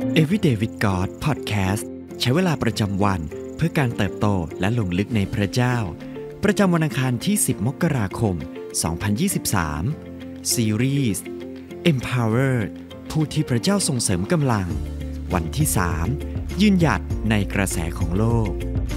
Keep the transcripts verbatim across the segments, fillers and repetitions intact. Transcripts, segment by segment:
Everyday with God Podcast ใช้เวลาประจำวันเพื่อการเติบโตและลงลึกในพระเจ้าประจำวันอังคารที่สิบมกราคมสองพันยี่สิบสามซีรีส์ Empower ผู้ที่พระเจ้าทรงเสริมกำลังวันที่สามยืนหยัดในกระแสของโลก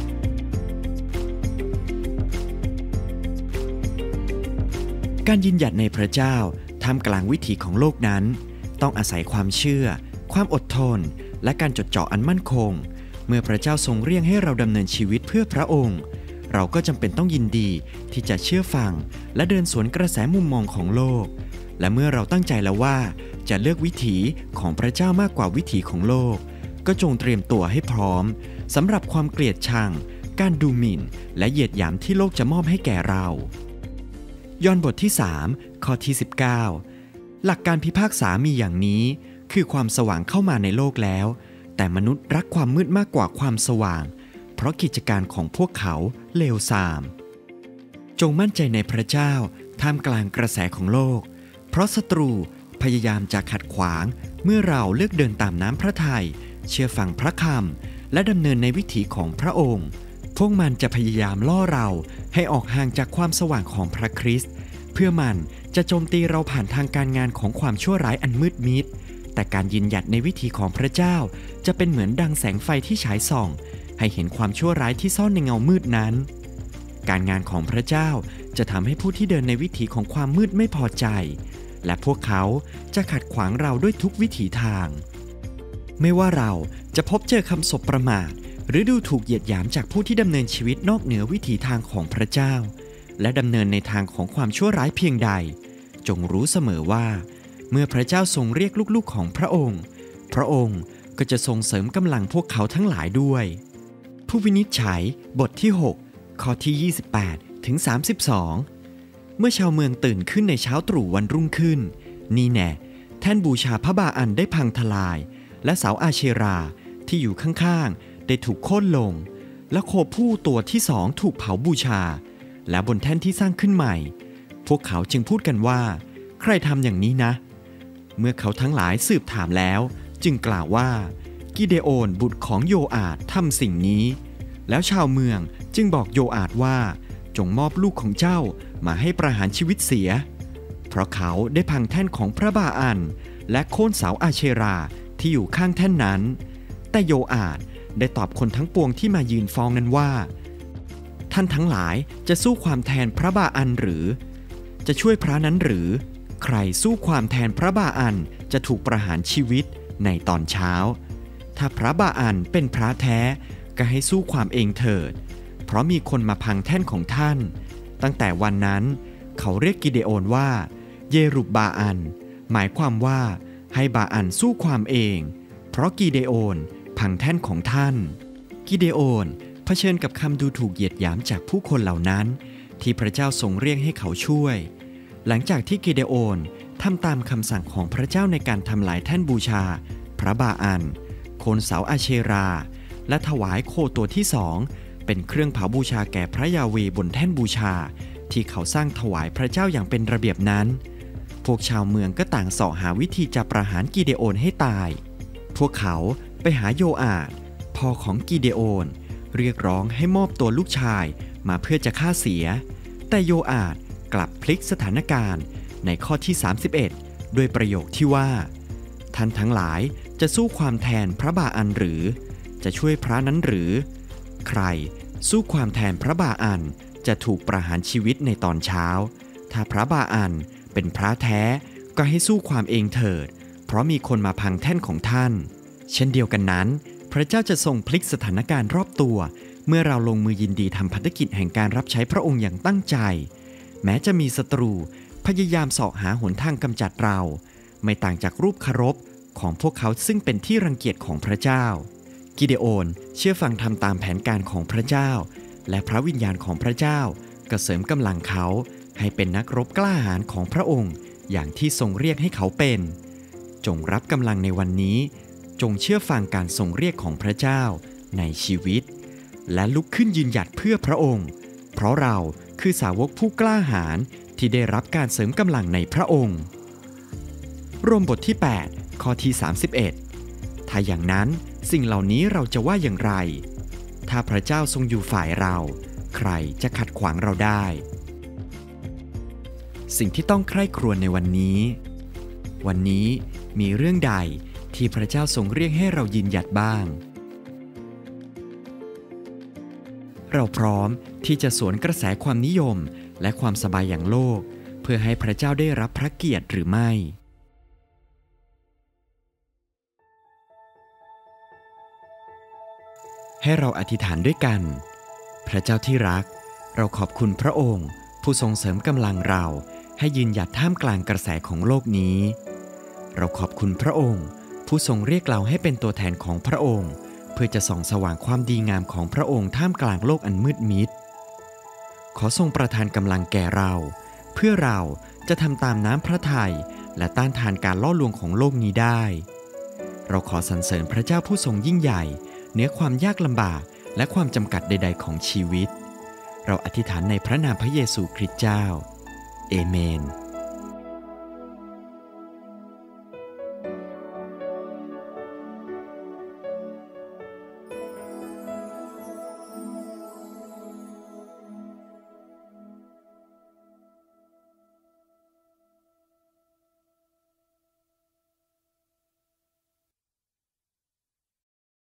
การยืนหยัดในพระเจ้าท่ามกลางวิถีของโลกนั้นต้องอาศัยความเชื่อความอดทนและการจดจ่ออันมั่นคงเมื่อพระเจ้าทรงเรียกให้เราดำเนินชีวิตเพื่อพระองค์เราก็จำเป็นต้องยินดีที่จะเชื่อฟังและเดินสวนกระแสมุมมองของโลกและเมื่อเราตั้งใจแล้วว่าจะเลือกวิถีของพระเจ้ามากกว่าวิถีของโลกก็จงเตรียมตัวให้พร้อมสำหรับความเกลียดชังการดูหมิ่นและเหยียดหยามที่โลกจะมอบให้แก่เรายอห์นบทที่สามข้อที่สิบเก้าหลักการพิพากษามีอย่างนี้คือความสว่างเข้ามาในโลกแล้วแต่มนุษย์รักความมืดมากกว่าความสว่างเพราะกิจการของพวกเขาเลวทรามจงมั่นใจในพระเจ้าท่ามกลางกระแสของโลกเพราะศัตรูพยายามจะขัดขวางเมื่อเราเลือกเดินตามน้ำพระทัยเชื่อฟังพระคำและดำเนินในวิถีของพระองค์พวกมันจะพยายามล่อเราให้ออกห่างจากความสว่างของพระคริสต์เพื่อมันจะโจมตีเราผ่านทางการงานของความชั่วร้ายอันมืดมิดแต่การยืนหยัดในวิถีของพระเจ้าจะเป็นเหมือนดังแสงไฟที่ฉายส่องให้เห็นความชั่วร้ายที่ซ่อนในเงามืดนั้นการงานของพระเจ้าจะทำให้ผู้ที่เดินในวิถีของความมืดไม่พอใจและพวกเขาจะขัดขวางเราด้วยทุกวิถีทางไม่ว่าเราจะพบเจอคำสบประมาทหรือดูถูกเหยียดหยามจากผู้ที่ดำเนินชีวิตนอกเหนือวิถีทางของพระเจ้าและดำเนินในทางของความชั่วร้ายเพียงใดจงรู้เสมอว่าเมื่อพระเจ้าทรงเรียกลูกๆของพระองค์พระองค์ก็จะทรงเสริมกำลังพวกเขาทั้งหลายด้วยผู้วินิจฉัยบทที่หกข้อที่ยี่สิบแปดถึงสามสิบสองเมื่อชาวเมืองตื่นขึ้นในเช้าตรู่วันรุ่งขึ้นนี่แน่แท่นบูชาพระบาอันได้พังทลายและเสาอาเชราที่อยู่ข้างๆได้ถูกโค่นลงและโคผู้ตัวที่สองถูกเผาบูชาและบนแท่นที่สร้างขึ้นใหม่พวกเขาจึงพูดกันว่าใครทำอย่างนี้นะเมื่อเขาทั้งหลายสืบถามแล้วจึงกล่าวว่ากิเดโอนบุตรของโยอาชทำสิ่งนี้แล้วชาวเมืองจึงบอกโยอาชว่าจงมอบลูกของเจ้ามาให้ประหารชีวิตเสียเพราะเขาได้พังแท่นของพระบาอันและโค่นเสาอาเชราที่อยู่ข้างแท่นนั้นแต่โยอาชได้ตอบคนทั้งปวงที่มายืนฟ้องนั้นว่าท่านทั้งหลายจะสู้ความแทนพระบาอันหรือจะช่วยพระนั้นหรือใครสู้ความแทนพระบาอันจะถูกประหารชีวิตในตอนเช้าถ้าพระบาอันเป็นพระแท้ก็ให้สู้ความเองเถิดเพราะมีคนมาพังแท่นของท่านตั้งแต่วันนั้นเขาเรียกกิเดโอนว่าเยรุบบาอันหมายความว่าให้บาอันสู้ความเองเพราะกิเดโอนพังแท่นของท่านกิเดโอนเผชิญกับคำดูถูกเหยียดหยามจากผู้คนเหล่านั้นที่พระเจ้าทรงเรียกให้เขาช่วยหลังจากที่กิเดโอนทำตามคำสั่งของพระเจ้าในการทำลายแท่นบูชาพระบาอันโคนเสาอาเชราและถวายโคตัวที่สองเป็นเครื่องเผาบูชาแก่พระยาเวห์บนแท่นบูชาที่เขาสร้างถวายพระเจ้าอย่างเป็นระเบียบนั้นพวกชาวเมืองก็ต่างเสาะหาวิธีจะประหารกิเดโอนให้ตายพวกเขาไปหาโยอาชพ่อของกิเดโอนเรียกร้องให้มอบตัวลูกชายมาเพื่อจะฆ่าเสียแต่โยอาชกลับพลิกสถานการณ์ในข้อที่สามสิบเอ็ดด้วยประโยคที่ว่าท่านทั้งหลายจะสู้ความแทนพระบาอันหรือจะช่วยพระนั้นหรือใครสู้ความแทนพระบาอันจะถูกประหารชีวิตในตอนเช้าถ้าพระบาอันเป็นพระแท้ก็ให้สู้ความเองเถิดเพราะมีคนมาพังแท่นของท่านเช่นเดียวกันนั้นพระเจ้าจะทรงพลิกสถานการณ์รอบตัวเมื่อเราลงมือยินดีทำภารกิจแห่งการรับใช้พระองค์อย่างตั้งใจแม้จะมีศัตรูพยายามเสาะหาหนทางกำจัดเราไม่ต่างจากรูปเคารพของพวกเขาซึ่งเป็นที่รังเกียจของพระเจ้ากิเดโอนเชื่อฟังทำตามแผนการของพระเจ้าและพระวิญญาณของพระเจ้าก็เสริมกำลังเขาให้เป็นนักรบกล้าหาญของพระองค์อย่างที่ทรงเรียกให้เขาเป็นจงรับกำลังในวันนี้จงเชื่อฟังการทรงเรียกของพระเจ้าในชีวิตและลุกขึ้นยืนหยัดเพื่อพระองค์เพราะเราคือสาวกผู้กล้าหาญที่ได้รับการเสริมกำลังในพระองค์โรมบทที่แปดข้อที่สามสิบเอ็ดทถ้าอย่างนั้นสิ่งเหล่านี้เราจะว่าอย่างไรถ้าพระเจ้าทรงอยู่ฝ่ายเราใครจะขัดขวางเราได้สิ่งที่ต้องใคร่ครวญในวันนี้วันนี้มีเรื่องใดที่พระเจ้าทรงเรียกให้เรายืนหยัดบ้างเราพร้อมที่จะสวนกระแสความนิยมและความสบายอย่างโลกเพื่อให้พระเจ้าได้รับพระเกียรติหรือไม่ให้เราอธิษฐานด้วยกันพระเจ้าที่รักเราขอบคุณพระองค์ผู้ทรงเสริมกำลังเราให้ยืนหยัดท่ามกลางกระแสของโลกนี้เราขอบคุณพระองค์ผู้ทรงเรียกเราให้เป็นตัวแทนของพระองค์เพื่อจะส่องสว่างความดีงามของพระองค์ท่ามกลางโลกอันมืดมิดขอทรงประทานกำลังแก่เราเพื่อเราจะทำตามน้ำพระทัยและต้านทานการล่อลวงของโลกนี้ได้เราขอสรรเสริญพระเจ้าผู้ทรงยิ่งใหญ่เหนือความยากลำบากและความจำกัดใดๆของชีวิตเราอธิษฐานในพระนามพระเยซูคริสต์เจ้าเอเมน